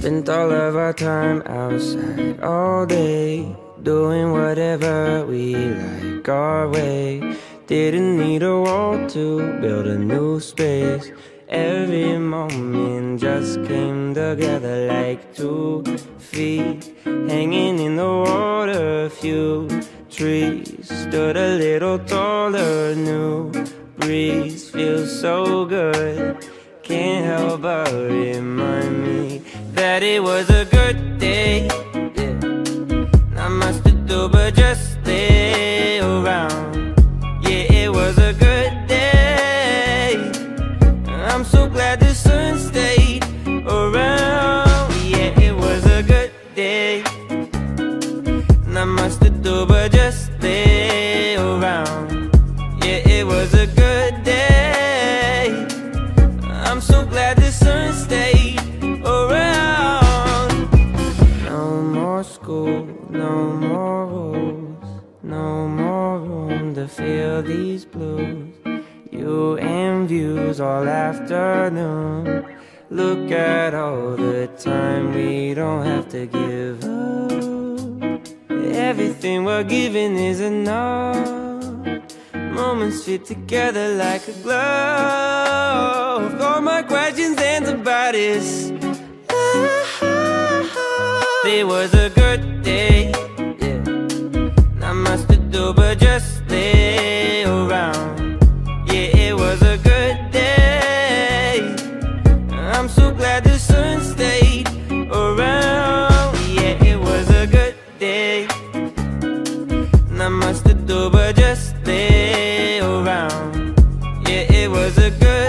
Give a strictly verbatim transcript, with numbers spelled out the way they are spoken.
Spent all of our time outside all day, doing whatever we like our way. Didn't need a wall to build a new space. Every moment just came together like two feet hanging in the water. A few trees stood a little taller. New breeze feels so good, can't help but remind me that it was a good day. Yeah. Not much to do but just stay around. Yeah, it was a good day. I'm so glad the sun stayed around. Yeah, it was a good day. Not much to do but just stay around. Yeah, it was a good day. I'm so glad the sun stayed around. No more school, no more rules, no more room to feel these blues. You and views all afternoon. Look at all the time we don't have to give up. Everything we're giving is enough. Moments fit together like a glove. All my questions answered by this. It was a good day. Yeah. Not much to do but just stay around. Yeah, it was a good day. I'm so glad the sun stayed around. Yeah, it was a good day. Not much to do but just stay around. Yeah, it was a good